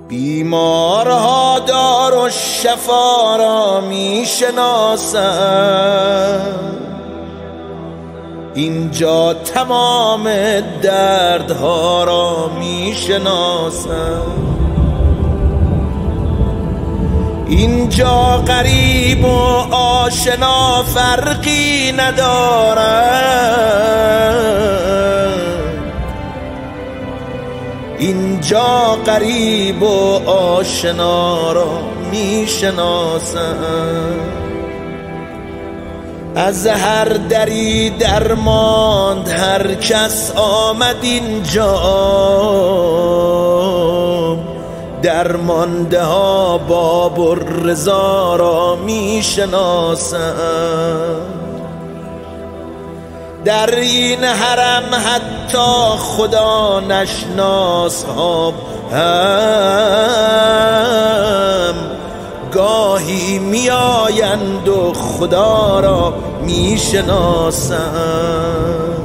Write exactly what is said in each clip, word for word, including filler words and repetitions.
بیمارها دار و شفا را می شناسم، اینجا تمام دردها را می شناسم. اینجا غریب و آشنا فرقی ندارد، اینجا غریب و آشنا را می شناسم. از هر دری درماند هر کس آمد اینجا، درمانده ها باب الرضا را می شناسم. در این حرم حتی خدا نشناس ها هم گاهی می آیند و خدا را می شناسند.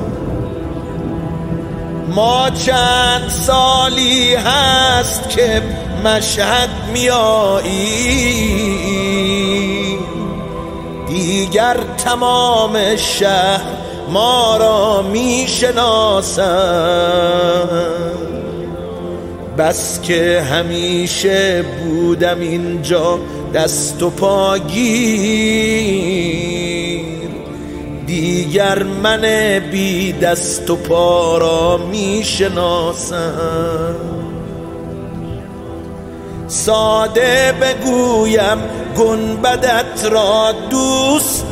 ما چند سالی هست که مشهد می آییم، دیگر تمام شهر ما را می شناسند. بس که همیشه بودم اینجا دست و پاگیر، دیگر من بی دست و پا را می شناسم. ساده بگویم گنبدت را دوست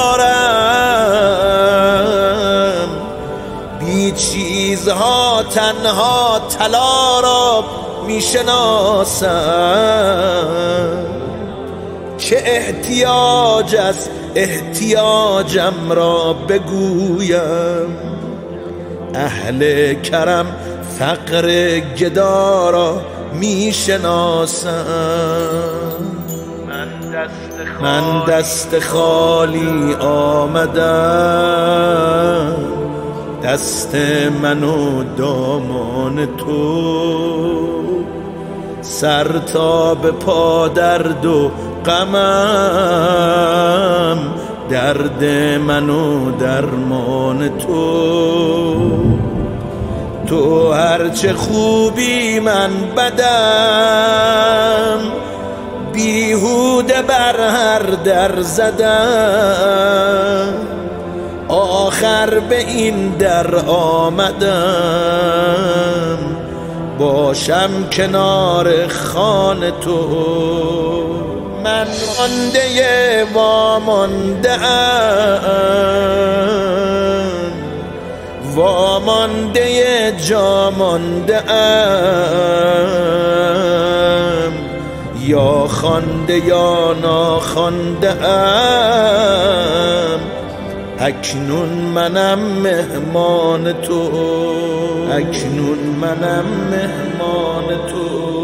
دارم، بی چیزها تنها طلا را می شناسم. چه احتیاج از احتیاجم را بگویم، اهل کرم فقر گدا را می شناسم. من دست خالی آمدم، دست من و دامان تو، سر تا به پا درد و غمم، درد من و درمان تو. تو هرچه خوبی من بدم، بیهوده بر هر در زدم، آخر به این در آمدم، باشم کنار خان تو. من مانده وامانده ام، وامانده جا مانده ام، یا خوانده یا ناخوانده ام، اکنون منم مهمان تو، اکنون منم مهمان تو.